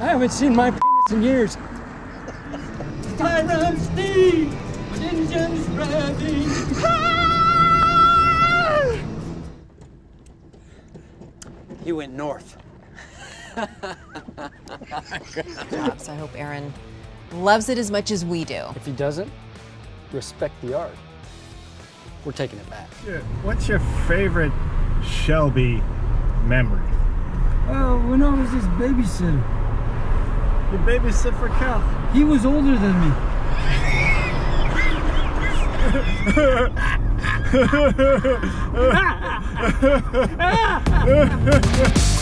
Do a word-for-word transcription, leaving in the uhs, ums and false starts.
I haven't seen my penis in years. Tyrant Steve, engines ready. He went north. Jobs. I hope Aaron loves it as much as we do. If he doesn't, respect the art. We're taking it back. What's your favorite Shelby memory? Oh, when I was his babysitter. You babysit for Cal. He was older than me.